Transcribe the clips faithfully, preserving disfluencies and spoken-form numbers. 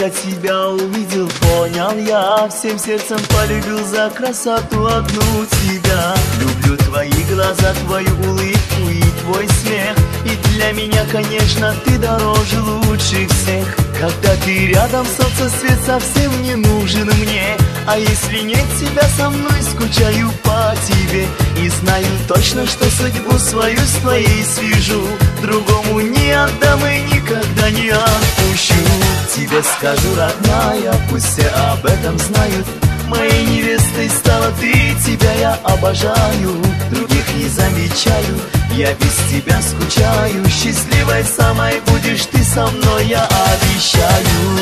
Когда тебя увидел, понял я, всем сердцем полюбил за красоту одну тебя. Люблю твои глаза, твою улыбку и твой смех, и для меня, конечно, ты дороже лучших всех. Когда ты рядом, солнце свет совсем не нужен мне, а если нет тебя со мной, скучаю по тебе. И знаю точно, что судьбу свою с твоей свяжу, другому не отдам и никогда не отпущу. Тебе скажу, родная, пусть все об этом знают, моей невестой стала ты, тебя я обожаю. Других не замечаю, я без тебя скучаю. Счастливой самой будешь ты со мной, я обещаю.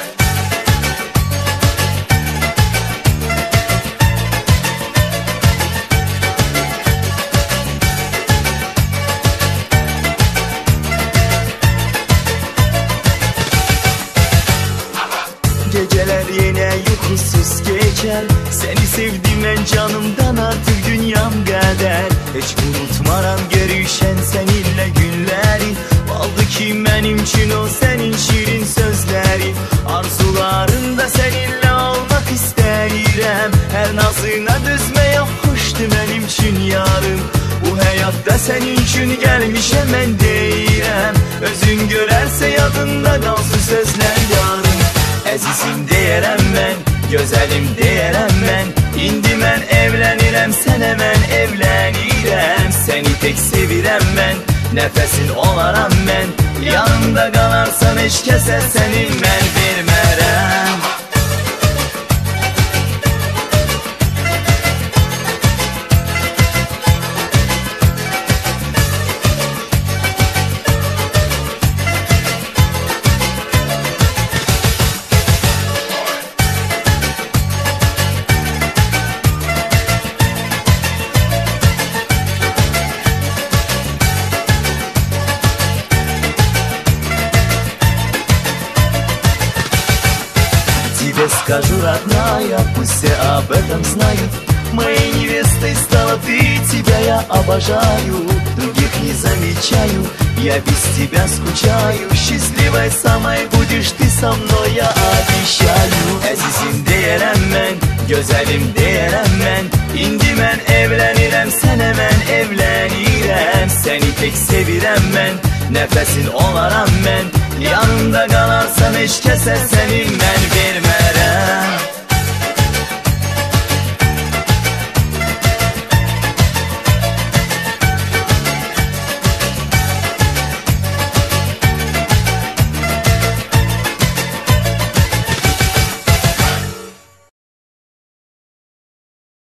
Geceler yine uykusuz geçer, seni sevdim en canımdan artık dünyam kadar. Hiç unutmaram görüşen seninle günleri, kaldı ki benim için o senin şirin sözleri. Arzularımda seninle olmak isterim, her nazına düzme yok hoştu benim için yarım. Bu hayatta senin için gelmişem ben deyirəm, özün görerse yadında kalsın sözler yarım. Əzizim deyərəm mən, gözəlim deyərəm mən, indi mən evlənirəm, sənə mən evlənirəm. Səni tek sevirəm mən, nəfəsin olaram mən, yanımda qalarsan heç kəsə səni mən vermərəm. Тебе скажу, родная, пусть все об этом знают, моей невестой стала ты, тебя я обожаю. Других не замечаю, я без тебя скучаю. Счастливой самой будешь ты со мной, я обещаю. Əzizim deyərəm mən, gözəlim deyərəm mən, indi mən evlənirəm, sənə mən evlənirəm. Səni tek sevirəm mən, nəfəsin olaram mən, yanımda qalarsan heç kəsə səni mən vermərəm.